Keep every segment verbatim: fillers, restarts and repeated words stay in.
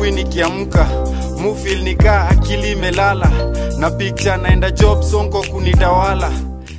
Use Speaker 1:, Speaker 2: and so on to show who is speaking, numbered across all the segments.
Speaker 1: asubuhi nikiamka mufil nikaa akili imelala na picture naenda job sonko kunitawala.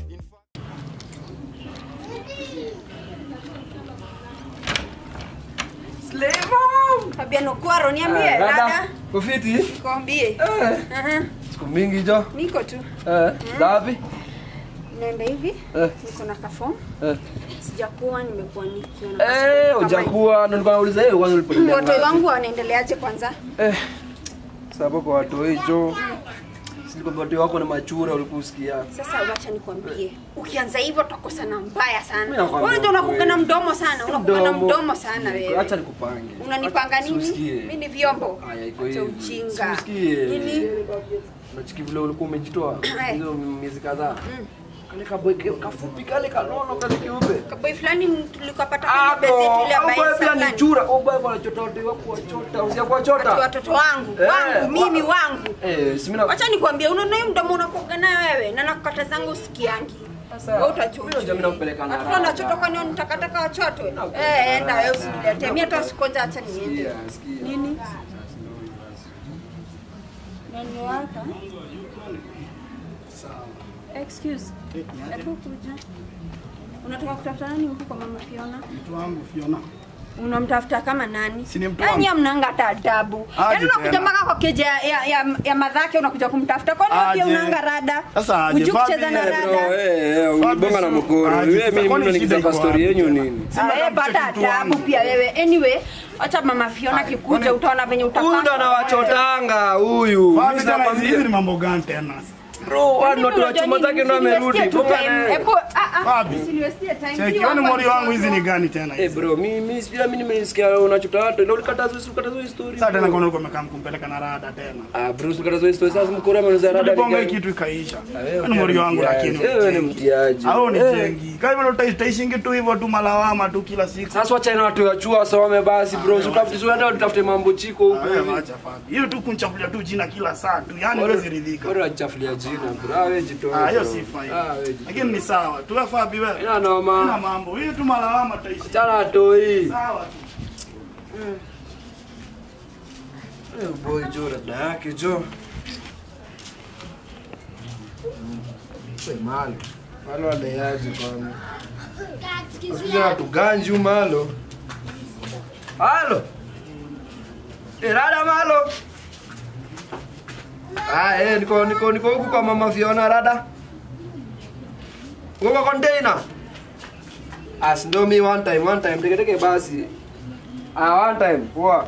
Speaker 2: Slemo! Fabiano Kwaro niambie dada.
Speaker 3: Kufiti?
Speaker 2: Kwambie.
Speaker 3: Eh.
Speaker 2: Aha.
Speaker 3: Siku mingi jo.
Speaker 2: Niko tu.
Speaker 3: Eh. Zapi?
Speaker 2: Naenda hivi.
Speaker 3: Eh.
Speaker 2: Niko na kafom.
Speaker 3: Eh.
Speaker 2: Sijakuwa nimekuwa nikiona.
Speaker 3: Eh, hujakuwa ndo nilikuwa nauliza wewe kwanza ulipotea.
Speaker 2: Watu wangu wanaendeleaje kwanza?
Speaker 3: Eh. Sababu kwa watu hicho. Silikwambia watu wako na machura ulikusikia.
Speaker 2: Sasa acha nikwambie. Ukianza hivyo tutakosana mbaya sana.
Speaker 3: Wewe
Speaker 2: Wewe ndio unakuwa na mdomo sana. Unakuwa na mdomo sana wewe.
Speaker 3: Acha nikupange.
Speaker 2: Unanipanga nini? Mimi ni vyombo.
Speaker 3: Haya iko hivi.
Speaker 2: Ujinga.
Speaker 3: Usikie.
Speaker 2: Nini?
Speaker 3: Unachiki vile ulikuwa umejitoa hizo miezi kadhaa. Kale kaboy kafupi kale kanono kale kiupe.
Speaker 2: Kaboy fulani tulikopata kwenye base yetu ile ambaye
Speaker 3: sasa. Baba ni chura, au baba anachota watu kwa chota, usia kwa chota.
Speaker 2: Watoto wangu, wangu mimi wangu.
Speaker 3: Eh, si mimi.
Speaker 2: Acha nikwambie unaona hiyo mdomo unakoga nayo wewe na nakukata zangu usikiangi. Sasa wewe utachuja.
Speaker 3: Mimi ndio nampeleka na.
Speaker 2: Watu wanachota kwani nitakataka wachotwe. Eh, enda wewe usiniletee. Mimi hata sikonja acha niende. Nini? Nani waka? Excuse. Hebu kuja. Unataka kutafuta nani huko kwa mama Fiona?
Speaker 1: Mtu wangu Fiona.
Speaker 2: Unamtafuta kama nani?
Speaker 1: Si ni mtu wangu.
Speaker 2: Yaani mnanga hata adabu. Yaani unakuja mpaka kwa keja ya ya, ya madhake unakuja kumtafuta. Kwani pia unanga rada?
Speaker 1: Sasa aje
Speaker 2: kucheza na rada.
Speaker 3: Eh, eh, unibonga na mkoro. Wewe mimi mbona nikitaka story yenu nini?
Speaker 2: Eh, pata adabu pia wewe. Anyway, acha mama Fiona kikuja utaona venye utapata.
Speaker 3: Huyu ndo anawachotanga huyu.
Speaker 1: Mimi nakwambia hivi ni mambo gani tena?
Speaker 3: Bro, watu watu wa chuma zake ndo amerudi.
Speaker 2: Hebu ah ah. Usiniwestie time.
Speaker 1: Cheki wani mori wangu hizi ni gani tena hizi?
Speaker 3: Eh bro, mimi mimi pia mimi nimesikia unachota watu. Ndio ulikataza usikataza hiyo story.
Speaker 1: Sasa tena kuna uko mekam kumpeleka na rada tena.
Speaker 3: Ah bro, usikataza hiyo story sasa mkora mwanzo rada.
Speaker 1: Bonga kitu ikaisha. Ni mori wangu lakini.
Speaker 3: Wewe ni mtiaji.
Speaker 1: Hao ni jengi. Kama vile utaishingi tu hivyo tu malawama tu kila siku.
Speaker 3: Sasa wacha na watu wachua wasome basi bro. Usitafute uende utafute mambo chiko huko.
Speaker 1: Wewe acha Fabi. Hiyo tu kunchafulia tu jina kila saa tu. Yaani huwezi ridhika.
Speaker 3: Bora achafulia jina bro. Wewe jitoa.
Speaker 1: Ah, hiyo si faida. Lakini ni sawa. Tu Fabi wewe.
Speaker 3: Ina noma.
Speaker 1: Ina mambo. Hiyo tu malawama taishi.
Speaker 3: Chana toi.
Speaker 1: Sawa tu.
Speaker 3: Mm. Eh boy Jora dada yake Jo. Wewe malo. Malo aleaje kwani? Sikizia tu ganji malo. Halo. Rada malo. Ah eh niko niko niko huko kwa mama Fiona rada. Uko container. As ndo mi one time one time teke teke basi. Ah one time poa.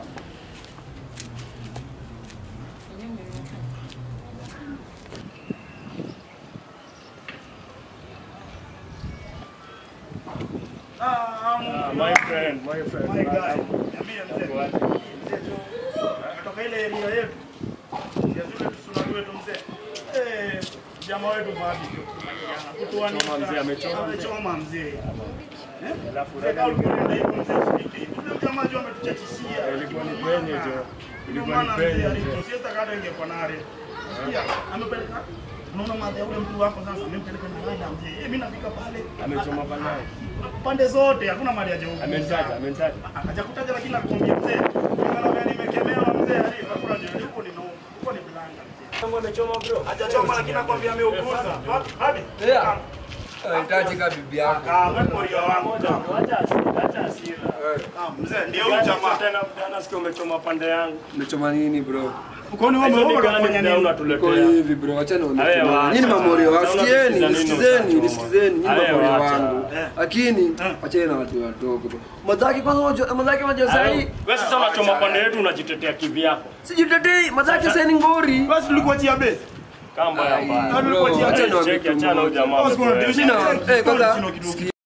Speaker 1: Ah, my friend, my friend. My guy. Niambie mzee. Kutoka ile area yetu. Ya zile tusunajue tu mzee. Eh, jamaa wetu Fabi. Kutoani mzee amechoma. Amechoma mzee. Eh? Alafu rada ukienda hiyo mzee. Ndio jamaa jo ametuchachishia. Ilikuwa ni kwenye jo. Ilikuwa ni kwenye. Sasa kada ingekuwa nare. Sikia, amepeleka unaona madhe yule mtu wako sasa amempeleka na rada mzee. Mimi nafika pale.
Speaker 4: Amechoma pale.
Speaker 1: Pande zote hakuna mali ya jeupe.
Speaker 4: Amentaja, amentaja.
Speaker 1: Hajakutaja lakini nakwambia mzee. Kama nimekemewa mzee hadi hakuna jeupe huko ni no. Huko ni blanga mzee.
Speaker 4: Kama amechoma bro.
Speaker 1: Hajachoma lakini nakwambia ameuguza. Hadi.
Speaker 3: Yeah. Unahitaji kama bibi yako.
Speaker 1: Ah, mmoja wangu.
Speaker 4: Acha asira, acha asira.
Speaker 1: Ah, mzee ndio huyu jamaa.
Speaker 4: Tena mtana sikio umechoma pande yangu.
Speaker 3: Umechoma nini bro?
Speaker 1: Uko ni wewe unafanya nini?
Speaker 3: Uko hivi bro, acha nione. Nini mamorio wasikieni, nisikizeni, nisikizeni, nini mamorio wangu. Lakini acheni na watu wadogo bro. Madhaki kwanza madhaki majo sahi.
Speaker 4: Wewe sasa unachoma pande yetu unajitetea kivyako.
Speaker 3: Sijitetei, madhaki sasa ni ngori.
Speaker 1: Basi tulikuachia base.
Speaker 4: Kamba ya mbaya.
Speaker 3: Acha nione.
Speaker 4: Acha na jamaa.
Speaker 1: Basi kuna division.
Speaker 3: Eh kwanza